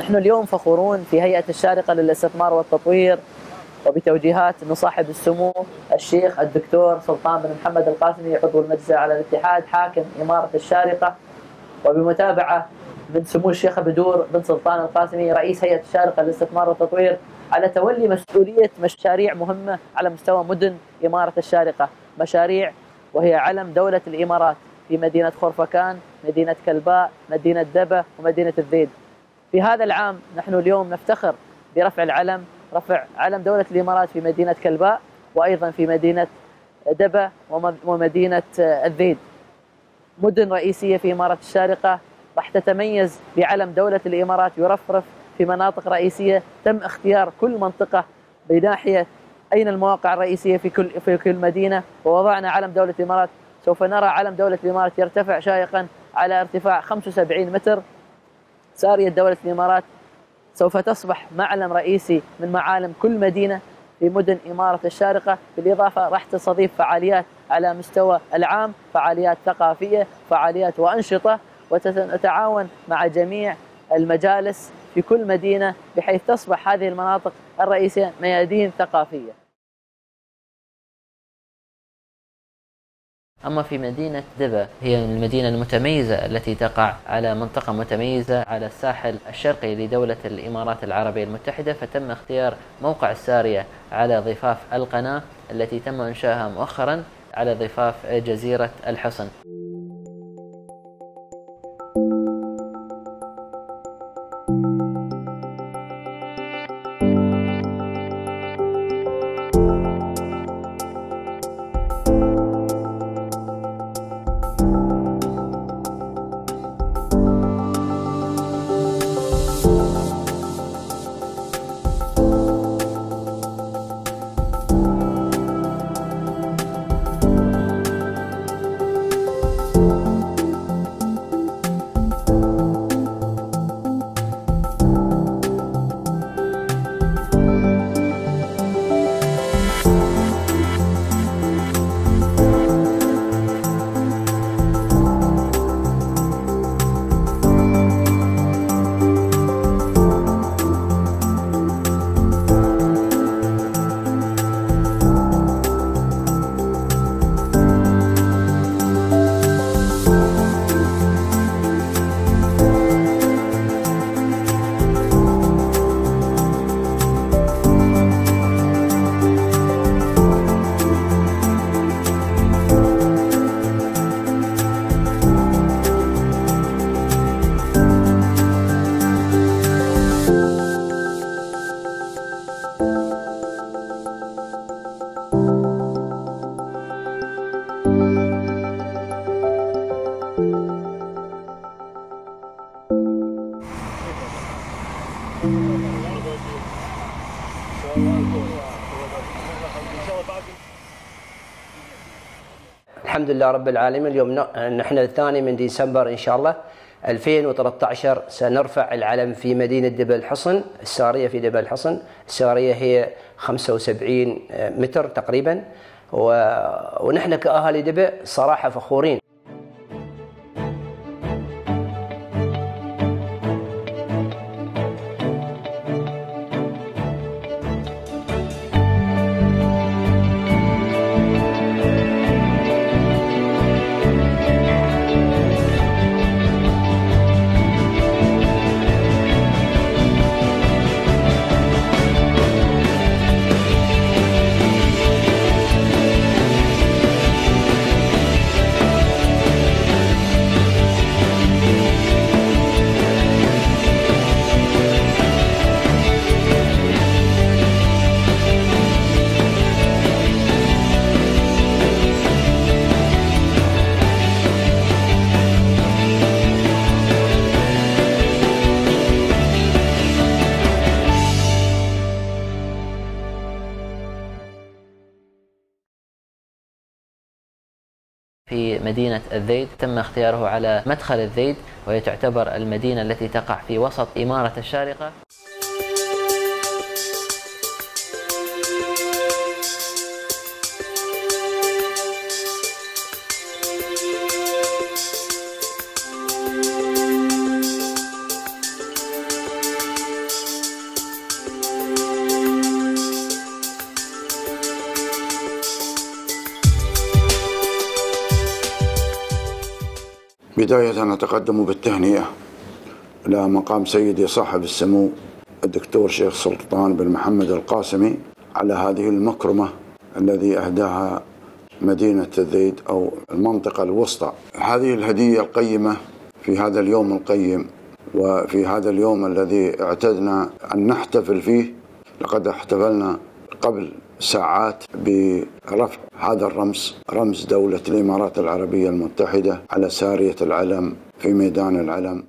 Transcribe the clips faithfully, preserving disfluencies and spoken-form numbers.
نحن اليوم فخورون في هيئة الشارقة للاستثمار والتطوير وبتوجيهات من صاحب السمو الشيخ الدكتور سلطان بن محمد القاسمي عضو المجلس على الاتحاد حاكم إمارة الشارقة، وبمتابعة من سمو الشيخ بدور بن سلطان القاسمي رئيس هيئة الشارقة للاستثمار والتطوير على تولي مسؤولية مشاريع مهمة على مستوى مدن إمارة الشارقة، مشاريع وهي علم دولة الإمارات في مدينة خرفكان، مدينة كلباء، مدينة دبا، ومدينة الذيد. في هذا العام نحن اليوم نفتخر برفع العلم، رفع علم دولة الإمارات في مدينة كلباء وأيضا في مدينة دبا ومدينة الذيد، مدن رئيسية في إمارة الشارقة راح تتميز بعلم دولة الإمارات يرفرف في مناطق رئيسية. تم اختيار كل منطقة بناحية أين المواقع الرئيسية في كل في كل مدينة، ووضعنا علم دولة الإمارات. سوف نرى علم دولة الإمارات يرتفع شاهقا على ارتفاع خمسة وسبعين متر. سارية دولة الإمارات سوف تصبح معلم رئيسي من معالم كل مدينة في مدن إمارة الشارقة، بالإضافة راح تستضيف فعاليات على مستوى العام، فعاليات ثقافية، فعاليات وأنشطة، وتتعاون مع جميع المجالس في كل مدينة بحيث تصبح هذه المناطق الرئيسية ميادين ثقافية. أما في مدينة دبا، هي المدينة المتميزة التي تقع على منطقة متميزة على الساحل الشرقي لدولة الإمارات العربية المتحدة، فتم اختيار موقع السارية على ضفاف القناة التي تم إنشائها مؤخرا على ضفاف جزيرة الحصن. الحمد لله رب العالمين. اليوم نحن الثاني من ديسمبر إن شاء الله ألفين وثلاثة عشر سنرفع العلم في مدينة دبا الحصن، السارية في دبا الحصن. السارية هي خمسة وسبعين متر تقريبا، ونحن كأهالي دبا صراحة فخورين. في مدينة الذيد تم اختياره على مدخل الذيد، وهي تعتبر المدينة التي تقع في وسط إمارة الشارقة. بداية أتقدم بالتهنئة إلى مقام سيدي صاحب السمو الدكتور شيخ سلطان بن محمد القاسمي على هذه المكرمة الذي أهداها مدينة الذيد أو المنطقة الوسطى. هذه الهدية القيمة في هذا اليوم القيم وفي هذا اليوم الذي اعتدنا أن نحتفل فيه. لقد احتفلنا قبل ساعات برفع هذا الرمز، رمز دولة الإمارات العربية المتحدة على سارية العلم في ميدان العلم.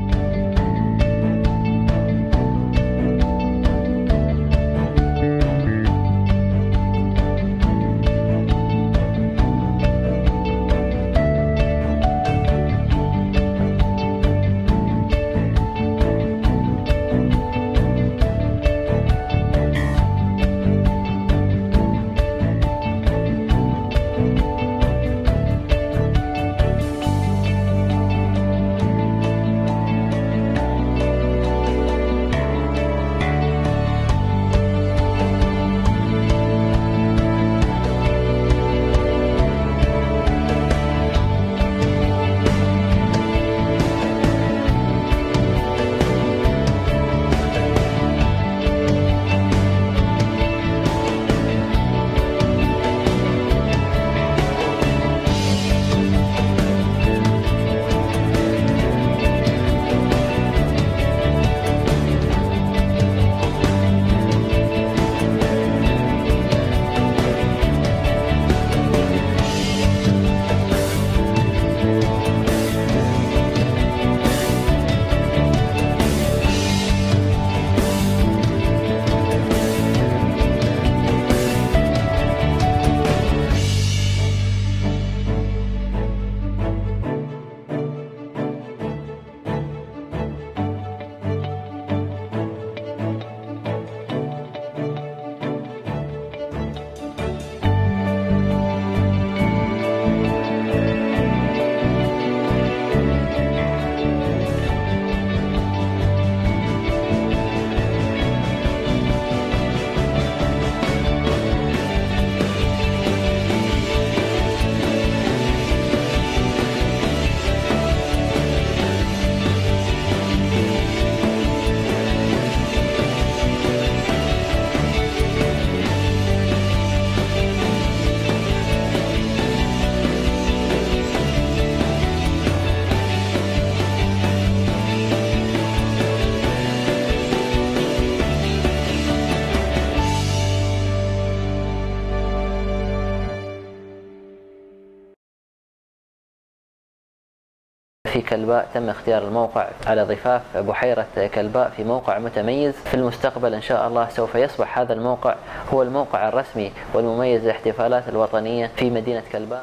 في كلبا تم اختيار الموقع على ضفاف بحيرة كلبا في موقع متميز. في المستقبل إن شاء الله سوف يصبح هذا الموقع هو الموقع الرسمي والمميز للاحتفالات الوطنية في مدينة كلبا.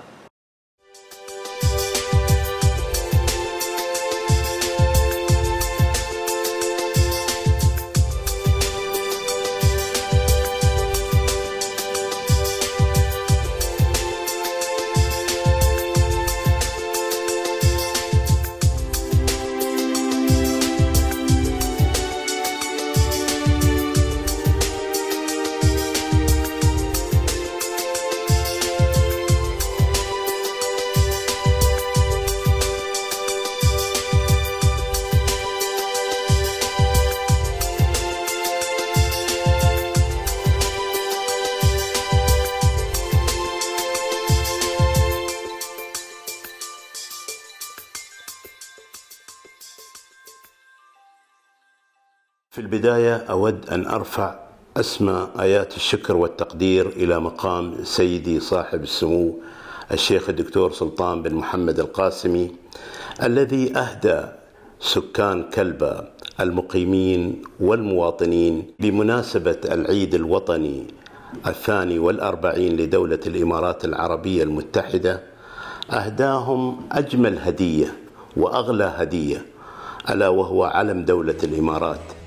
في البداية أود أن أرفع أسمى آيات الشكر والتقدير إلى مقام سيدي صاحب السمو الشيخ الدكتور سلطان بن محمد القاسمي، الذي أهدى سكان كلبا المقيمين والمواطنين بمناسبة العيد الوطني الثاني والأربعين لدولة الإمارات العربية المتحدة، أهداهم أجمل هدية وأغلى هدية، ألا وهو علم دولة الإمارات.